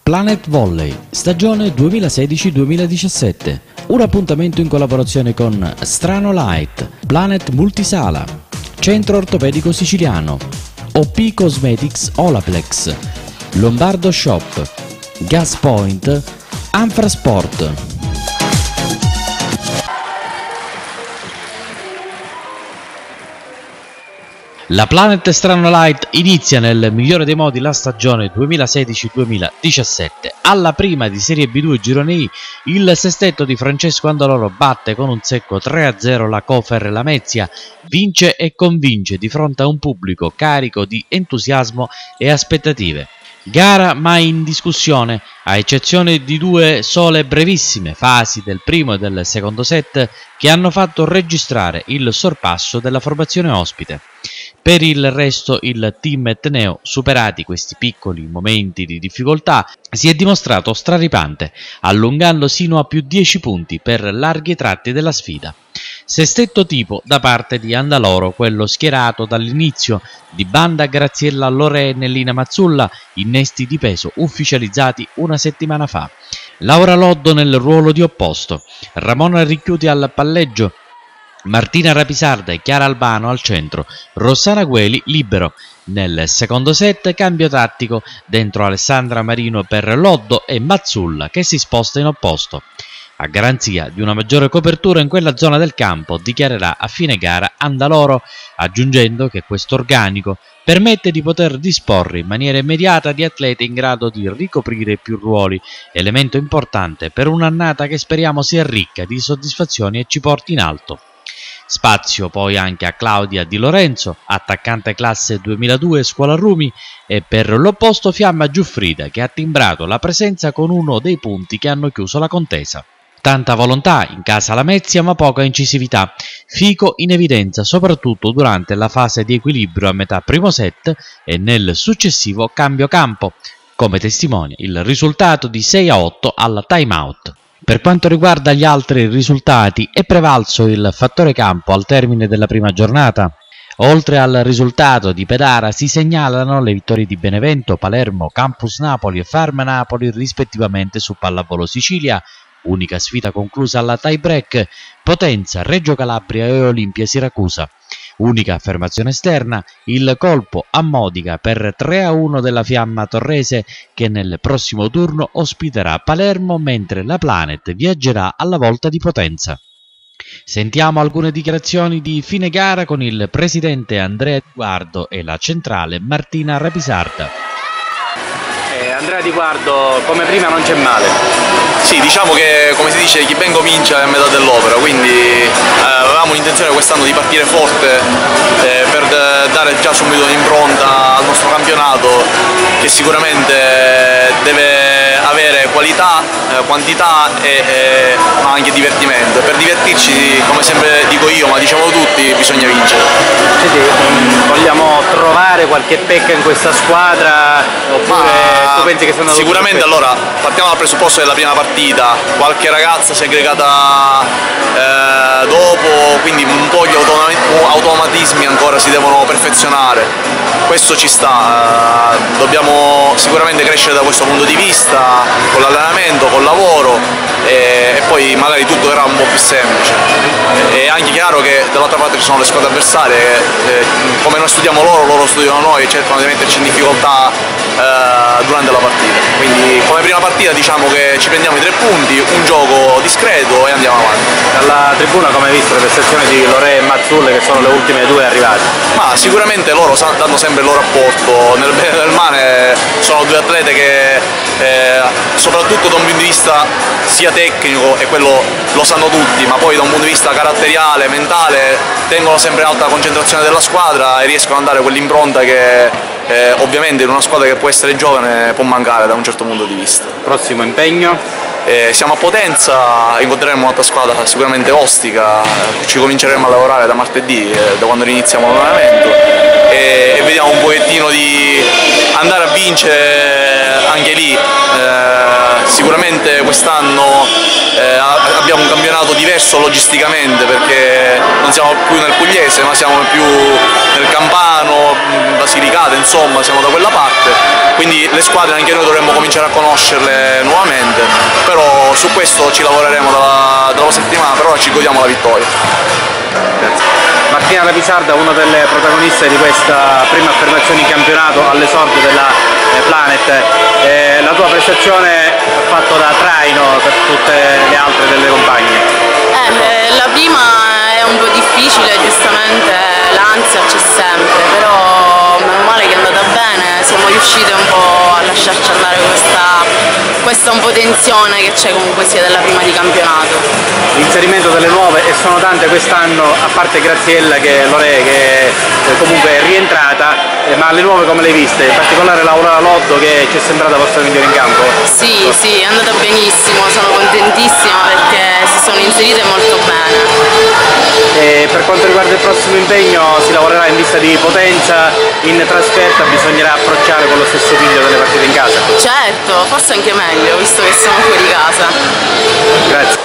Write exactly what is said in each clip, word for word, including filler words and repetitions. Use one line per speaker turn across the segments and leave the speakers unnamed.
Planet Volley, stagione duemilasedici duemiladiciassette. Un appuntamento in collaborazione con Strano Light, Planet Multisala, Centro Ortopedico Siciliano, O P Cosmetics Olaplex, Lombardo Shop, Gas Point, Anfra Sport. La Planet Strano Light inizia nel migliore dei modi la stagione duemilasedici duemiladiciassette. Alla prima di Serie B due Girone I, il sestetto di Francesco Andaloro batte con un secco tre a zero la Cofer Lamezia, vince e convince di fronte a un pubblico carico di entusiasmo e aspettative. Gara mai in discussione, a eccezione di due sole brevissime fasi del primo e del secondo set che hanno fatto registrare il sorpasso della formazione ospite. Per il resto il team etneo, superati questi piccoli momenti di difficoltà, si è dimostrato straripante, allungando sino a più dieci punti per larghi tratti della sfida. Sestetto tipo da parte di Andaloro, quello schierato dall'inizio, di Banda Graziella Lore e Nellina Mazzulla, innesti di peso ufficializzati una settimana fa. Laura Loddo nel ruolo di opposto, Ramona Ricchiuti al palleggio, Martina Rapisarda e Chiara Albano al centro, Rossana Gueli libero. Nel secondo set cambio tattico, dentro Alessandra Marino per Loddo e Mazzulla che si sposta in opposto. A garanzia di una maggiore copertura in quella zona del campo, dichiarerà a fine gara Andaloro, aggiungendo che questo organico permette di poter disporre in maniera immediata di atleti in grado di ricoprire più ruoli, elemento importante per un'annata che speriamo sia ricca di soddisfazioni e ci porti in alto. Spazio poi anche a Claudia Di Lorenzo, attaccante classe duemiladue Scuola Rumi, e per l'opposto Fiamma Giuffrida che ha timbrato la presenza con uno dei punti che hanno chiuso la contesa. Tanta volontà in casa Lamezia ma poca incisività, Fico in evidenza soprattutto durante la fase di equilibrio a metà primo set e nel successivo cambio campo, come testimonia il risultato di sei a otto alla time out. Per quanto riguarda gli altri risultati, è prevalso il fattore campo al termine della prima giornata. Oltre al risultato di Pedara si segnalano le vittorie di Benevento, Palermo, Campus Napoli e Farm Napoli rispettivamente su Pallavolo Sicilia, unica sfida conclusa alla tie break, Potenza, Reggio Calabria e Olimpia Siracusa. Unica affermazione esterna, il colpo a Modica per tre a uno della Fiamma Torrese che nel prossimo turno ospiterà Palermo mentre la Planet viaggerà alla volta di Potenza. Sentiamo alcune dichiarazioni di fine gara con il presidente Andrea Di Guardo e la centrale Martina Rapisarda.
Eh, Andrea Di Guardo, come prima non c'è male.
Sì, diciamo che come si dice chi ben comincia è a metà dell'opera, quindi eh, avevamo l'intenzione quest'anno di partire forte eh, per dare già subito un'impronta al nostro campionato che sicuramente deve avere qualità, eh, quantità e, e, ma anche divertimento. Per divertirci, come sempre dico io, ma diciamo tutti, bisogna vincere.
Senti, vogliamo trovare qualche pecca in questa squadra oppure
ma
tu pensi che sono
sicuramente allora partiamo dal presupposto della prima partita, qualche ragazza si è aggregata eh, dopo, quindi un po' gli automatismi ancora si devono perfezionare, questo ci sta, eh, dobbiamo sicuramente crescere da questo punto di vista con l'allenamento, col lavoro e, e poi magari tutto verrà un po' più semplice. È anche chiaro che dall'altra parte ci sono le squadre avversarie che eh, come noi studiamo loro, loro studiano noi e cercano di metterci in difficoltà eh, durante la partita, quindi come prima partita diciamo che ci prendiamo i tre punti, un gioco discreto e andiamo avanti.
Dalla tribuna come hai visto le prestazioni di Lore e Mazzulle che sono le ultime due arrivate?
Ma sicuramente loro danno sempre il loro apporto, nel bene e nel male sono due atlete che eh, soprattutto da un punto di vista sia tecnico e quello lo sanno tutti, ma poi da un punto di vista caratteriale, mentale tengono sempre alta la concentrazione della squadra e riescono a dare quell'impronta che eh, ovviamente in una squadra che può essere giovane può mancare da un certo punto di vista.
Prossimo impegno?
Eh, siamo a Potenza, incontreremo un'altra squadra sicuramente ostica, ci cominceremo a lavorare da martedì, eh, da quando iniziamo l'allenamento e, e vediamo un pochettino di andare a vincere anche lì. Eh, sicuramente quest'anno eh, abbiamo un campionato diverso logisticamente, perché non siamo più nel pugliese ma siamo più nel campano, Basilicata, insomma siamo da quella parte, quindi le squadre anche noi dovremmo cominciare a conoscerle nuovamente, però su questo ci lavoreremo dalla, dalla settimana, per ora ci godiamo la vittoria.
Grazie. Martina Rapisarda, una delle protagoniste di questa prima affermazione in campionato all'esordio della eh, Planet, eh, la tua prestazione ha fatto da traino per tutte le altre delle compagne?
Eh, la prima è un po' difficile, giustamente l'ansia c'è sempre, però meno male che è andata bene, siamo riuscite un po' a lasciarci andare questa, questa un po' tensione che c'è comunque sia della prima di campionato.
L'inserimento delle nuove, e sono tante quest'anno, a parte Graziella che Lore che eh, comunque è rientrata, eh, ma le nuove come le hai viste? In particolare Laura Loddo che ci è sembrata vostra migliore in campo?
Sì, sì, è andata benissimo, sono contentissima perché si sono inserite molto bene.
E per quanto riguarda il prossimo impegno si lavorerà in vista di Potenza, in trasferta bisognerà approcciare con lo stesso piglio delle partite in casa?
Certo, forse anche meglio, visto che siamo fuori casa.
Grazie.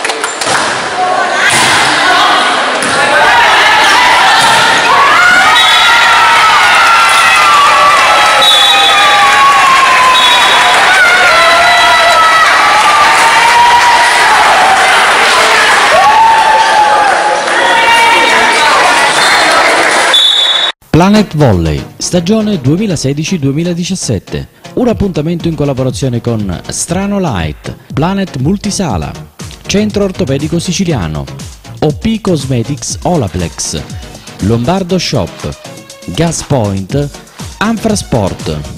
Planet Volley, stagione duemilasedici duemiladiciassette. Un appuntamento in collaborazione con Strano Light, Planet Multisala, Centro Ortopedico Siciliano, O P Cosmetics Olaplex, Lombardo Shop, Gas Point, Anfrasport.